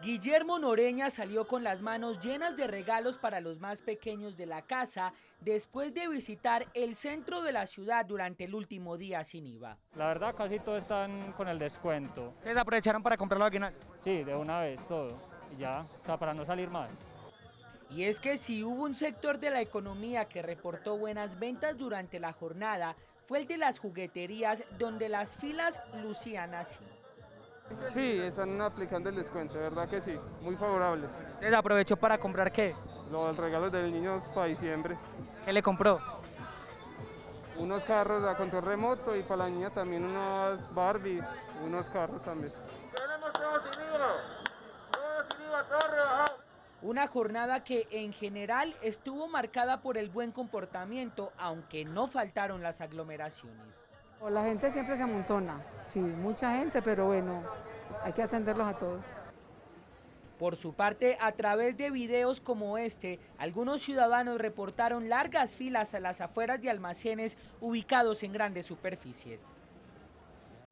Guillermo Noreña salió con las manos llenas de regalos para los más pequeños de la casa después de visitar el centro de la ciudad durante el último día sin IVA. La verdad casi todos están con el descuento. ¿Ustedes aprovecharon para comprarlo aquí? Sí, de una vez todo. Y ya, o sea, para no salir más. Y es que si hubo un sector de la economía que reportó buenas ventas durante la jornada, fue el de las jugueterías, donde las filas lucían así. Sí, están aplicando el descuento, de verdad que sí, muy favorable. ¿Ustedes aprovechó para comprar qué? Los regalos del niño para diciembre. ¿Qué le compró? Unos carros a control remoto y para la niña también unas Barbie, unos carros también. Tenemos todo sin IVA, todo rebajado. Una jornada que en general estuvo marcada por el buen comportamiento, aunque no faltaron las aglomeraciones. La gente siempre se amontona, sí, mucha gente, pero bueno, hay que atenderlos a todos. Por su parte, a través de videos como este, algunos ciudadanos reportaron largas filas a las afueras de almacenes ubicados en grandes superficies.